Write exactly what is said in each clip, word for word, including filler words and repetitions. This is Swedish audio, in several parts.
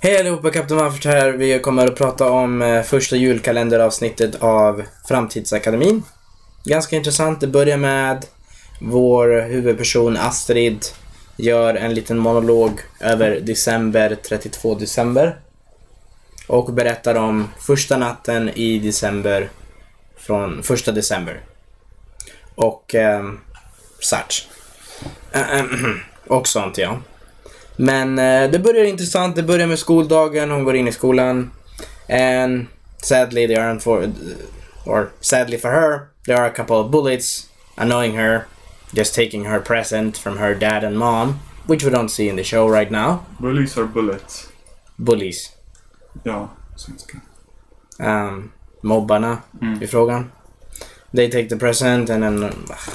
Hej allihopa, Kapten Manfred här. Vi kommer att prata om eh, första julkalenderavsnittet av Framtidsakademin. Ganska intressant. Det börjar med vår huvudperson Astrid gör en liten monolog över december, trettiotvå december. Och berättar om första natten i december från första december. Och eh, such. Och sånt, ja. Men eh, det börjar intressant. Det börjar med skoldagen. Hon går in i skolan. And sadly they aren't for or sadly for her, there are a couple of bullies annoying her, just taking her present from her dad and mom, which we don't see in the show right now. Bullies or bullets? Bullies. Ja, svenska. Um, mobbarna mm. i frågan. They take the present and then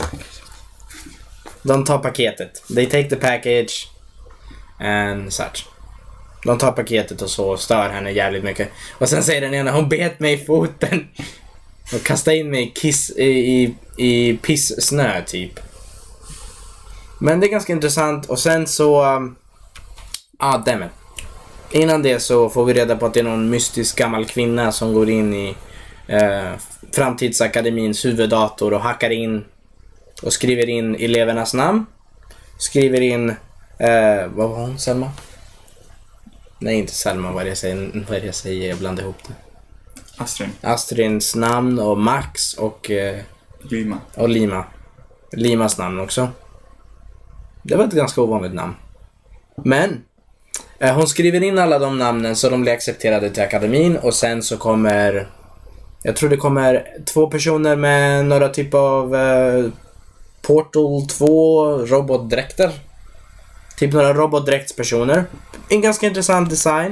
de tar paketet. They take the package and such. De tar paketet och så stör henne jävligt mycket. Och sen säger den ena, hon bet mig i foten och kastade in mig i, kiss, i, i, i piss-snö typ. Men det är ganska intressant. Och sen så um, ah, damn it. Innan det så får vi reda på att det är någon mystisk gammal kvinna som går in i eh, Framtidsakademins huvuddator och hackar in och skriver in elevernas namn. Skriver in eh, vad var hon? Selma? Nej, inte Selma. Vad är det jag säger? Vad är det jag säger? Jag blandar ihop det. Astrid. Astrids namn och Max och eh, Lima. Och Lima. Limas namn också. Det var ett ganska ovanligt namn. Men eh, hon skriver in alla de namnen så de blir accepterade till akademin. Och sen så kommer, jag tror det kommer två personer med några typ av eh, Portal två robotdräkter. Typ några robotdräktspersoner. En ganska intressant design.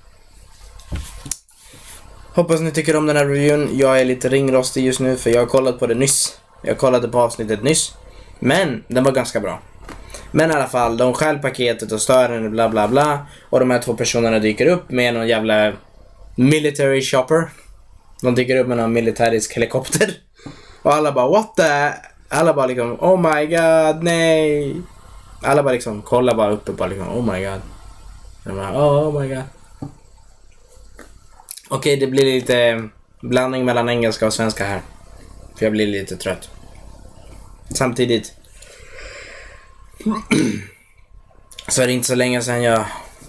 Hoppas ni tycker om den här reviewen. Jag är lite ringrostig just nu för jag har kollat på det nyss. Jag kollade på avsnittet nyss. Men den var ganska bra. Men i alla fall, de stjäl paketet och stör den, bla bla bla. Och de här två personerna dyker upp med någon jävla military shopper. De dyker upp med någon militärisk helikopter. Och alla bara, what the... Alla bara liksom, oh my god, nej. Alla bara liksom, kolla bara uppe på liksom, oh my god. De bara, oh my god. Okej, det blir lite blandning mellan engelska och svenska här. För jag blir lite trött. Samtidigt så är det inte så länge sedan jag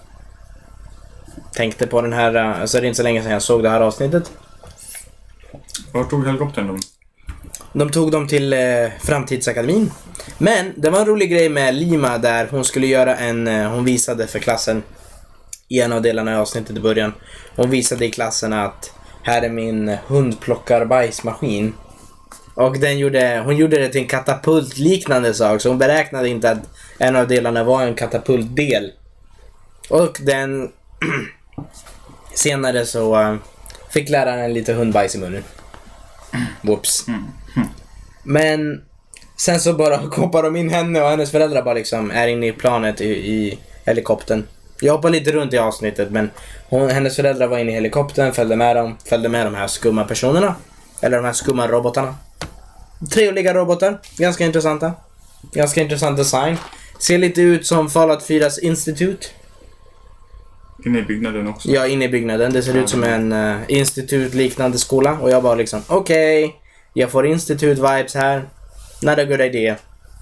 tänkte på den här, så är det inte så länge sedan jag såg det här avsnittet. Var tog helikoptern dem? De tog dem till eh, Framtidsakademin. Men det var en rolig grej med Lima där hon skulle göra en, eh, hon visade för klassen i en av delarna i avsnittet i början. Hon visade i klassen att här är min hundplockarbajsmaskin. Och den gjorde, hon gjorde det till en katapultliknande sak. Så hon beräknade inte att en av delarna var en katapultdel. Och den senare så uh, fick läraren lite hundbajs i munnen. Whoops. Men sen så bara hoppar de in henne och hennes föräldrar bara liksom är inne i planet i, i helikoptern. Jag hoppar lite runt i avsnittet, men hon, hennes föräldrar var inne i helikoptern, följde med dem, följde med de här skumma personerna. Eller de här skumma robotarna. Trevliga robotar, ganska intressanta. Ganska intressant design. Ser lite ut som Fallout fyras institut. Inne i byggnaden också? Ja, inne i byggnaden. Det ser ut som en uh, institutliknande skola. Och jag bara liksom, okej, okay, jag får institut-vibes här. Not a good idea.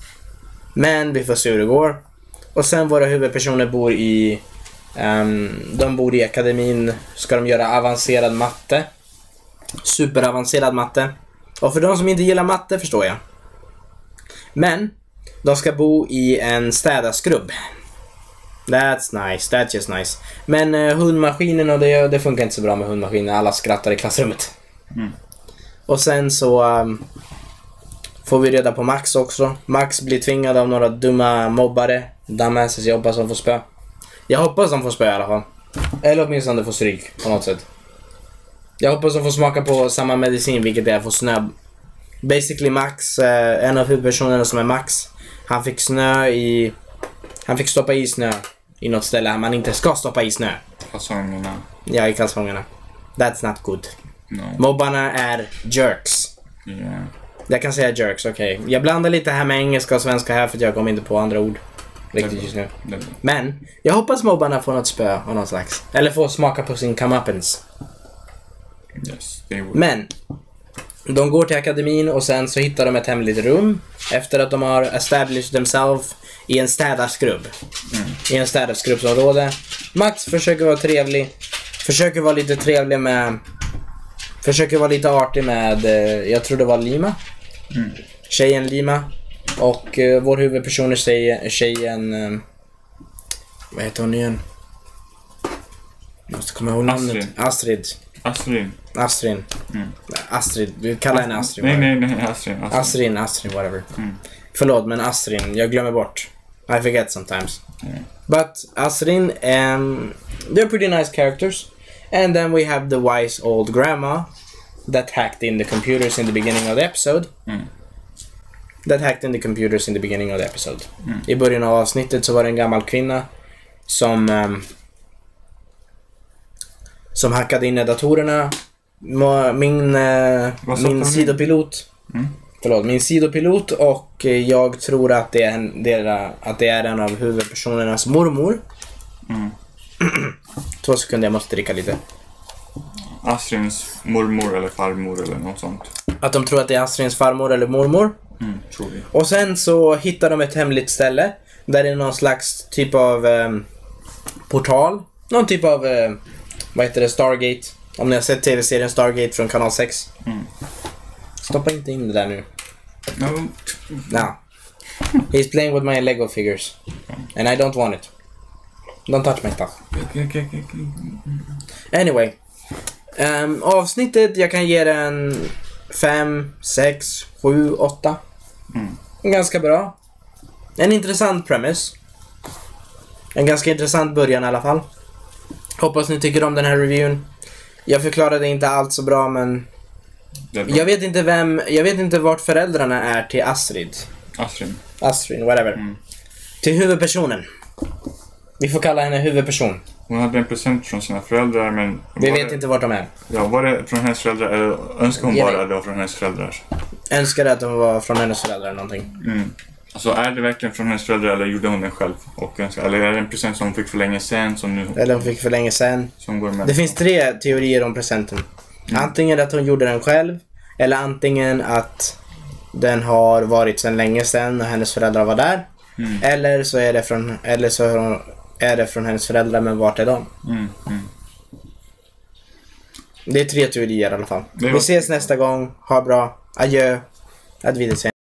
Men vi får se hur det går. Och sen våra huvudpersoner bor i um, de bor i akademin. Ska de göra avancerad matte. Superavancerad matte. Och för de som inte gillar matte förstår jag. Men de ska bo i en städarskrubb. That's nice, that's just nice. Men uh, hundmaskinen och det, det funkar inte så bra med hundmaskinen. Alla skrattar i klassrummet. Mm. Och sen så um, får vi reda på Max också. Max blir tvingad av några dumma mobbare. Dumbasses, jag hoppas de får spö. Jag hoppas de får spö i alla fall. Eller åtminstone de får stryk på något sätt. Jag hoppas de får smaka på samma medicin, vilket är att få snö. Basically Max, eh, en av huvudpersonerna som är Max, han fick snö i... Han fick stoppa i snö i något ställe man inte ska stoppa i snö. Kalsongerna. Ja, i kalsongerna. That's not good. No. Mobbarna är jerks. Yeah. Jag kan säga jerks, okej. Okay. Jag blandar lite här med engelska och svenska här för att jag kommer inte på andra ord. riktigt just nu. Det är bra. Men jag hoppas mobbarna får något spö av någon slags. Eller får smaka på sin comeuppance. Yes, det är bra. Men de går till akademin och sen så hittar de ett hemligt rum efter att de har established themselves i en städarskrubb. Mm. I en städarskrubbsområde. Max försöker vara trevlig. Försöker vara lite trevlig med... Försöker vara lite artig med... Eh, jag tror det var Lima. Mm. Tjejen Lima. Och eh, vår huvudperson är tjejen... tjejen eh, vad heter hon igen? Jag måste komma ihåg namnet. Astrid. Astrid. Astrid. Astrid. Mm. Astrid. Vi kallar henne Astrid. Nej, nej, nej, Astrid. Astrid. Astrid, Astrid, whatever. Mm. Förlåt, men Astrid, jag glömmer bort. I forget sometimes. Mm. But Astrid, um, they're pretty nice characters. And then we have the wise old grandma that hacked in the computers in the beginning of the episode. Mm. That hacked in the computers in the beginning of the episode. Mm. I början av avsnittet så var det en gammal kvinna som um, som hackade in i datorerna. Må- Min, uh, Vad sa min du? sidopilot Mm. Förlåt, min sidopilot och eh, jag tror att det är en, det är, att det är en av huvudpersonernas mormor. Mm. Två sekunder, jag måste dricka lite. Astrids mormor eller farmor eller något sånt. Att de tror att det är Astrids farmor eller mormor. Mm, tror vi. Och sen så hittar de ett hemligt ställe där det är någon slags typ av eh, portal. Någon typ av, eh, vad heter det, Stargate. Om ni har sett tv-serien Stargate från kanal sex. Mm. Stoppa inte in det där nu. Ja, No. He's playing with my Lego figures. And I don't want it. Don't touch my stuff. okej, okej, okej, okej. Anyway. Um, avsnittet, jag kan ge den fem, sex, sju, åtta. Mm. Ganska bra. En intressant premise. En ganska intressant början i alla fall. Hoppas ni tycker om den här reviewen. Jag förklarade inte allt så bra, men Det är bra. jag vet inte vem, jag vet inte vart föräldrarna är till Astrid. Astrid. Astrid, whatever. Mm. Till huvudpersonen. Vi får kalla henne huvudperson. Hon hade en present från sina föräldrar, men... Vi var vet det, inte vart de är. Ja, var det från hennes föräldrar eller önskar hon Ge bara mig. att det var från hennes föräldrar? Önskade att de var från hennes föräldrar eller någonting. Mm. Alltså, är det verkligen från hennes föräldrar eller gjorde hon den själv? Och önskar, eller är det en present som hon fick för länge sedan som nu Eller hon fick för länge sedan. som går med? Det finns tre teorier om presenten. Antingen att hon gjorde den själv. Eller antingen att den har varit sedan länge sedan och hennes föräldrar var där. Mm. Eller så är det från, eller så är hon- är det från hennes föräldrar, men vart är de? Mm, mm. Det är tre teorier i alla fall. Det Vi var- ses nästa gång. Ha bra. Adjö. Ad wiedersehen.